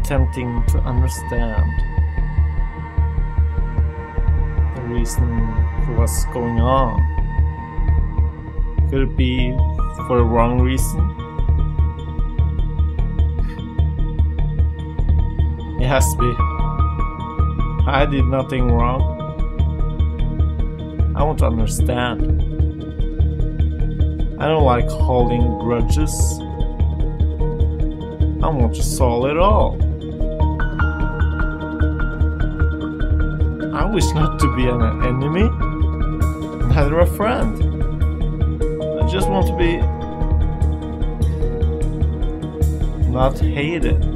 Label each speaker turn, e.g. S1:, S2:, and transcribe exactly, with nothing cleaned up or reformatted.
S1: attempting to understand the reason for what's going on. Could it be for the wrong reason? It has to be. I did nothing wrong. I want to understand. I don't like holding grudges. I want to solve it all. I wish not to be an enemy, neither a friend. I just want to be not hated.